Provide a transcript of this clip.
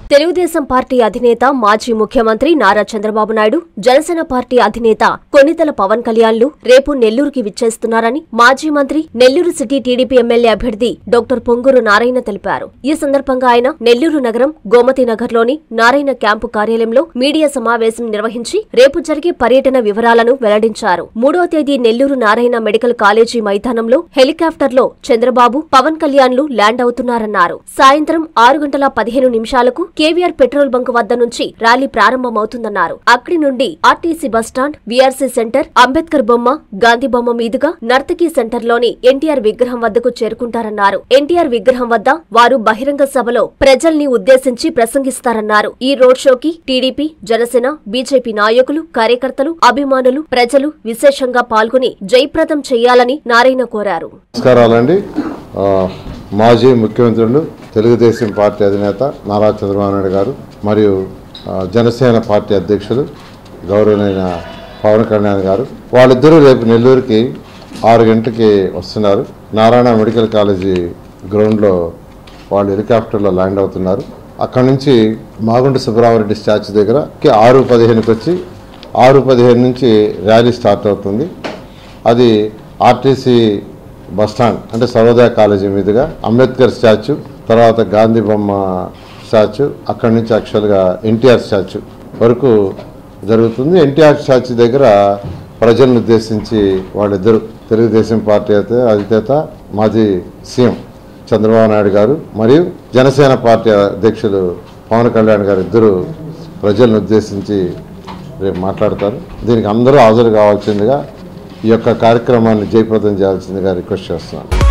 Telugu Desam party అధినేత మాజీ ముఖ్యమంత్రి నారా చంద్రబాబు నాయుడు, జనసేన పార్టీ అధినేత కొణిదెల పవన్ కళ్యాణ్లు రేపు నెల్లూరుకి విచ్చేస్తున్నారని మాజీ మంత్రి, నెల్లూరు సిటీ టీడీపీ ఎమ్మెల్యే అభ్యర్థి డాక్టర్ పొంగూరు నారాయణ తెలిపారు. ఈ సందర్భంగా ఆయన నెల్లూరు నగరం గోమతి నగర్లోని నారాయణ క్యాంపు కార్యాలయంలో మీడియా సమావేశం నిర్వహించి రేపు జరిగే పర్యటన వివరాలను వెల్లడించారు. 3వ తేదీ నెల్లూరు నారాయణ మెడికల్ కాలేజీ మైదానంలో హెలికాప్టర్లో చంద్రబాబు, పవన్ కళ్యాణ్లు ల్యాండ్ అవుతున్నారన్నారు. సాయంత్రం 6:15 కేవీఆర్ పెట్రోల్ బంక్ వద్ద నుంచి ర్యాలీ ప్రారంభమవుతుందన్నారు. అక్కడి నుండి RTC bus stand, VRC centre, Ambedkar బొమ్మ, గాంధీ బొమ్మ మీదుగా నర్తకీ సెంటర్లోని ఎన్టీఆర్ విగ్రహం వద్దకు చేరుకుంటారన్నారు. ఎన్టీఆర్ విగ్రహం వద్ద వారు బహిరంగ సభలో ప్రజల్ని ఉద్దేశించి ప్రసంగిస్తారన్నారు. ఈ రోడ్ షోకి టీడీపీ, జనసేన, బీజేపీ నాయకులు, కార్యకర్తలు, అభిమానులు, ప్రజలు విశేషంగా పాల్గొని జయప్రదం చేయాలని నారాయణ కోరారు. మాజీ ముఖ్యమంత్రులు, తెలుగుదేశం పార్టీ అధినేత నారా చంద్రబాబు నాయుడు గారు మరియు జనసేన పార్టీ అధ్యక్షులు గౌరవనీయ పవన్ కళ్యాణ్ గారు, వాళ్ళిద్దరూ రేపు నెల్లూరుకి 6 గంటలకి వస్తున్నారు. నారాయణ మెడికల్ కాలేజీ గ్రౌండ్లో వాళ్ళు హెలికాప్టర్లో ల్యాండ్ అవుతున్నారు. అక్కడి నుంచి మాగుంట సుబ్రహ్మణ్యరెడ్డి స్టాచ్యూ దగ్గర 6:15కి వచ్చి 6:15 నుంచి ర్యాలీ స్టార్ట్ అవుతుంది. అది ఆర్టీసీ బస్టాండ్ అంటే సర్వోదయ కాలేజీ మీదుగా అంబేద్కర్ స్టాచ్యూ, తర్వాత గాంధీ బొమ్మ స్టాచ్యూ, అక్కడి నుంచి యాక్చువల్గా ఎన్టీఆర్ స్టాచ్యూ వరకు జరుగుతుంది. ఎన్టీఆర్ స్టాచ్యూ దగ్గర ప్రజలను ఉద్దేశించి వాళ్ళిద్దరు, తెలుగుదేశం పార్టీ అధినేత మాజీ సీఎం చంద్రబాబు నాయుడు గారు మరియు జనసేన పార్టీ అధ్యక్షులు పవన్ కళ్యాణ్ గారు ఇద్దరు ప్రజలను ఉద్దేశించి రేపు మాట్లాడతారు. దీనికి అందరూ హాజరు కావాల్సిందిగా, ఈ యొక్క కార్యక్రమాన్ని జయప్రదం చేయాల్సిందిగా రిక్వెస్ట్ చేస్తున్నాను.